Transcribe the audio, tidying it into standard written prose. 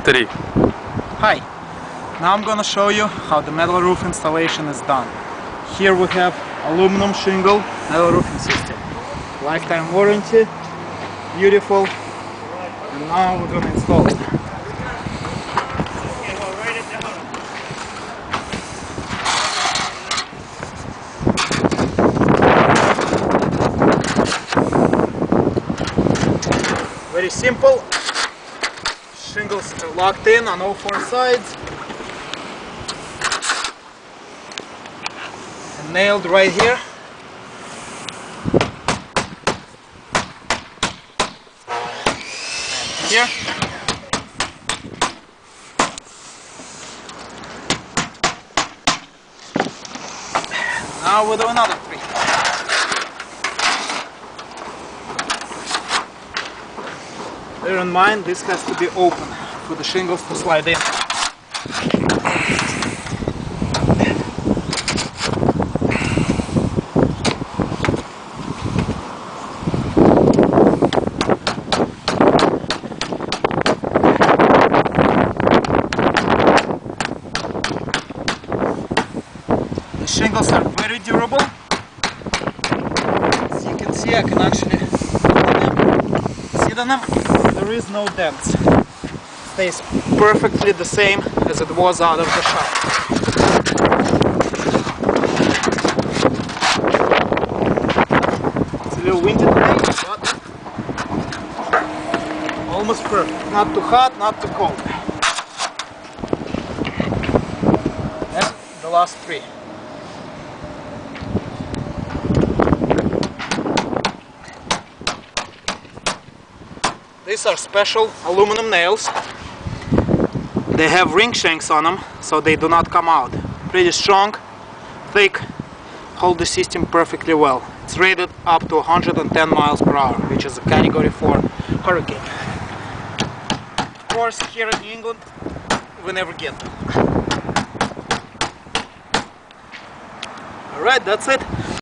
3. Hi, now I'm gonna show you how the metal roof installation is done. Here we have aluminum shingle metal roofing system. Lifetime warranty, beautiful, and now we're gonna install it. Very simple. Shingles are locked in on all 4 sides and nailed right here. And here. Now we'll do another 3. Bear in mind, this has to be open for the shingles to slide in. The shingles are very durable. As you can see, I can actually sit on them. There is no dents. Stays perfectly the same as it was out of the shop. It's a little windy today, but almost perfect. Not too hot, not too cold. And the last 3. These are special aluminum nails. They have ring shanks on them, so they do not come out. Pretty strong, thick, hold the system perfectly well. It's rated up to 110 miles per hour, which is a category 4 hurricane. Of course, here in England, we never get them. Alright, that's it.